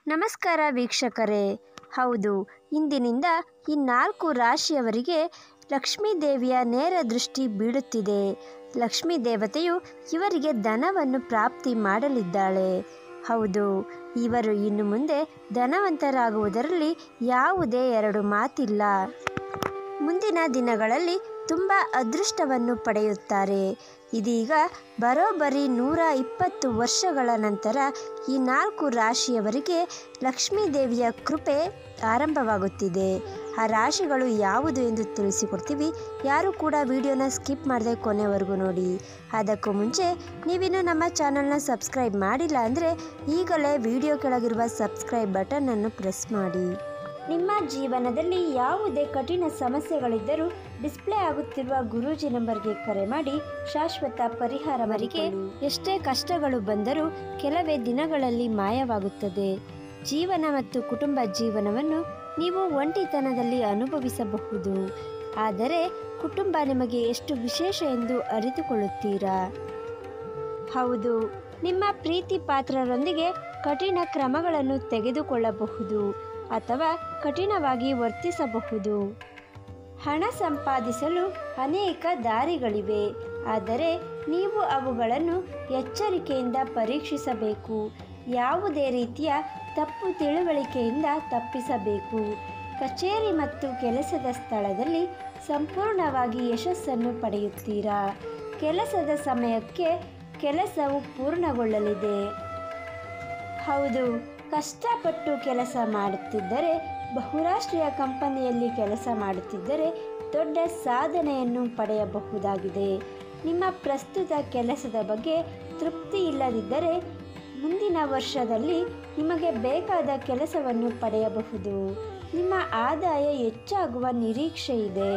ನಮಸ್ಕಾರ ವೀಕ್ಷಕರೇ. ಹೌದು, ಇಂದಿನಿಂದ ಈ 4 ರಾಶಿಯವರಿಗೆ ಲಕ್ಷ್ಮೀ ದೇವಿಯ ನೇರ ದೃಷ್ಟಿ ಬೀಳುತ್ತಿದೆ. ಲಕ್ಷ್ಮೀ ದೇವತೆಯು ಇವರಿಗೆ ಧನವನ್ನು ಪ್ರಾಪ್ತಿ ಮಾಡಲಿದ್ದಾಳೆ. ಹೌದು, ಇವರು ಇನ್ನು ಮುಂದೆ ಧನವಂತರಾಗುವುದರಲ್ಲಿ ಯಾವುದೇ ಎರಡು ಮಾತಿಲ್ಲ. ಮುಂದಿನ ದಿನಗಳಲ್ಲಿ ತುಂಬ ಅದೃಷ್ಟವನ್ನು ಪಡೆಯುತ್ತಾರೆ. ಇದೀಗ ಬರೋಬ್ಬರಿ 120 ವರ್ಷಗಳ ನಂತರ ಈ 4 ರಾಶಿಯವರಿಗೆ ಲಕ್ಷ್ಮೀ ದೇವಿಯ ಕೃಪೆ ಆರಂಭವಾಗುತ್ತಿದೆ. ಆ ರಾಶಿಗಳು ಯಾವುದು ಎಂದು ತಿಳಿಸಿಕೊಡ್ತೀವಿ. ಯಾರು ಕೂಡ ವಿಡಿಯೋನ ಸ್ಕಿಪ್ ಮಾಡದೆ ಕೊನೆವರೆಗೂ ನೋಡಿ. ಅದಕ್ಕೂ ಮುಂಚೆ ನೀವಿನ್ನೂ ನಮ್ಮ ಚಾನಲ್ನ ಸಬ್ಸ್ಕ್ರೈಬ್ ಮಾಡಿಲ್ಲ ಅಂದರೆ ಈಗಲೇ ವಿಡಿಯೋ ಕೆಳಗಿರುವ ಸಬ್ಸ್ಕ್ರೈಬ್ ಬಟನನ್ನು ಪ್ರೆಸ್ ಮಾಡಿ. ನಿಮ್ಮ ಜೀವನದಲ್ಲಿ ಯಾವುದೇ ಕಠಿಣ ಸಮಸ್ಯೆಗಳಿದ್ದರೂ ಡಿಸ್ಪ್ಲೇ ಆಗುತ್ತಿರುವ ಗುರೂಜಿ ನಂಬರ್ಗೆ ಕರೆ ಮಾಡಿ ಶಾಶ್ವತ ಪರಿಹಾರವರಿಗೆ. ಎಷ್ಟೇ ಕಷ್ಟಗಳು ಬಂದರೂ ಕೆಲವೇ ದಿನಗಳಲ್ಲಿ ಮಾಯವಾಗುತ್ತದೆ. ಜೀವನ ಮತ್ತು ಕುಟುಂಬ ಜೀವನವನ್ನು ನೀವು ಒಂಟಿತನದಲ್ಲಿ ಅನುಭವಿಸಬಹುದು. ಆದರೆ ಕುಟುಂಬ ನಿಮಗೆ ಎಷ್ಟು ವಿಶೇಷ ಎಂದು ಅರಿತುಕೊಳ್ಳುತ್ತೀರಾ? ಹೌದು, ನಿಮ್ಮ ಪ್ರೀತಿ ಪಾತ್ರರೊಂದಿಗೆ ಕಠಿಣ ಕ್ರಮಗಳನ್ನು ತೆಗೆದುಕೊಳ್ಳಬಹುದು ಅಥವಾ ಕಠಿಣವಾಗಿ ವರ್ತಿಸಬಹುದು. ಹಣ ಸಂಪಾದಿಸಲು ಅನೇಕ ದಾರಿಗಳಿವೆ, ಆದರೆ ನೀವು ಅವುಗಳನ್ನು ಎಚ್ಚರಿಕೆಯಿಂದ ಪರೀಕ್ಷಿಸಬೇಕು. ಯಾವುದೇ ರೀತಿಯ ತಪ್ಪು ತಿಳುವಳಿಕೆಯಿಂದ ತಪ್ಪಿಸಬೇಕು. ಕಚೇರಿ ಮತ್ತು ಕೆಲಸದ ಸ್ಥಳದಲ್ಲಿ ಸಂಪೂರ್ಣವಾಗಿ ಯಶಸ್ಸನ್ನು ಪಡೆಯುತ್ತೀರಾ. ಕೆಲಸದ ಸಮಯಕ್ಕೆ ಕೆಲಸವು ಪೂರ್ಣಗೊಳ್ಳಲಿದೆ. ಹೌದು, ಕಷ್ಟಪಟ್ಟು ಕೆಲಸ ಮಾಡುತ್ತಿದ್ದರೆ, ಬಹುರಾಷ್ಟ್ರೀಯ ಕಂಪನಿಯಲ್ಲಿ ಕೆಲಸ ಮಾಡುತ್ತಿದ್ದರೆ ದೊಡ್ಡ ಸಾಧನೆಯನ್ನು ಪಡೆಯಬಹುದಾಗಿದೆ. ನಿಮ್ಮ ಪ್ರಸ್ತುತ ಕೆಲಸದ ಬಗ್ಗೆ ತೃಪ್ತಿ ಇಲ್ಲದಿದ್ದರೆ ಮುಂದಿನ ವರ್ಷದಲ್ಲಿ ನಿಮಗೆ ಬೇಕಾದ ಕೆಲಸವನ್ನು ಪಡೆಯಬಹುದು. ನಿಮ್ಮ ಆದಾಯ ಹೆಚ್ಚಾಗುವ ನಿರೀಕ್ಷೆ ಇದೆ.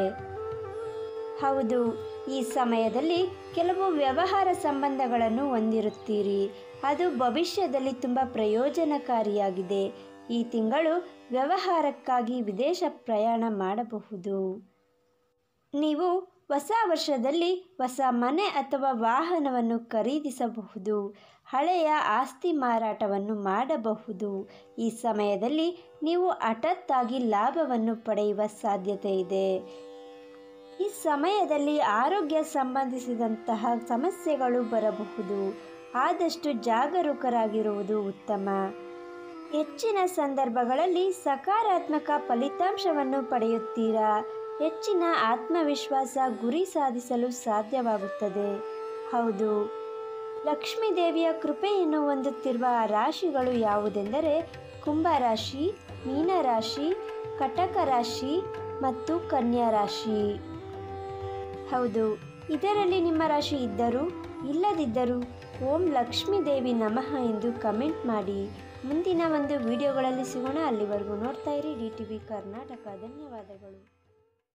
ಹೌದು, ಈ ಸಮಯದಲ್ಲಿ ಕೆಲವು ವ್ಯವಹಾರ ಸಂಬಂಧಗಳನ್ನು ಹೊಂದಿರುತ್ತೀರಿ. ಅದು ಭವಿಷ್ಯದಲ್ಲಿ ತುಂಬ ಪ್ರಯೋಜನಕಾರಿಯಾಗಿದೆ. ಈ ತಿಂಗಳು ವ್ಯವಹಾರಕ್ಕಾಗಿ ವಿದೇಶ ಪ್ರಯಾಣ ಮಾಡಬಹುದು. ನೀವು ಹೊಸ ವರ್ಷದಲ್ಲಿ ಹೊಸ ಮನೆ ಅಥವಾ ವಾಹನವನ್ನು ಖರೀದಿಸಬಹುದು. ಹಳೆಯ ಆಸ್ತಿ ಮಾರಾಟವನ್ನು ಮಾಡಬಹುದು. ಈ ಸಮಯದಲ್ಲಿ ನೀವು ಹಠಾತ್ತಾಗಿ ಲಾಭವನ್ನು ಪಡೆಯುವ ಸಾಧ್ಯತೆ ಇದೆ. ಈ ಸಮಯದಲ್ಲಿ ಆರೋಗ್ಯ ಸಂಬಂಧಿಸಿದಂತಹ ಸಮಸ್ಯೆಗಳು ಬರಬಹುದು. ಆದಷ್ಟು ಜಾಗರೂಕರಾಗಿರುವುದು ಉತ್ತಮ. ಹೆಚ್ಚಿನ ಸಂದರ್ಭಗಳಲ್ಲಿ ಸಕಾರಾತ್ಮಕ ಫಲಿತಾಂಶವನ್ನು ಪಡೆಯುತ್ತೀರಾ. ಹೆಚ್ಚಿನ ಆತ್ಮವಿಶ್ವಾಸ, ಗುರಿ ಸಾಧಿಸಲು ಸಾಧ್ಯವಾಗುತ್ತದೆ. ಹೌದು, ಲಕ್ಷ್ಮೀ ದೇವಿಯ ಕೃಪೆಯನ್ನು ಹೊಂದುತ್ತಿರುವ ರಾಶಿಗಳು ಯಾವುದೆಂದರೆ ಕುಂಭರಾಶಿ, ಮೀನರಾಶಿ, ಕಟಕ ರಾಶಿ ಮತ್ತು ಕನ್ಯಾ ರಾಶಿ. ಹೌದು, ಇದರಲ್ಲಿ ನಿಮ್ಮ ರಾಶಿ ಇದ್ದರೂ ಇಲ್ಲದಿದ್ದರೂ ಓಂ ಲಕ್ಷ್ಮೀ ದೇವಿ ನಮಃ ಎಂದು ಕಮೆಂಟ್ ಮಾಡಿ. ಮುಂದಿನ ಒಂದು ವಿಡಿಯೋಗಳಲ್ಲಿ ಸಿಗೋಣ. ಅಲ್ಲಿವರೆಗೂ ನೋಡ್ತಾ ಇರಿ DTV ಕರ್ನಾಟಕ. ಧನ್ಯವಾದಗಳು.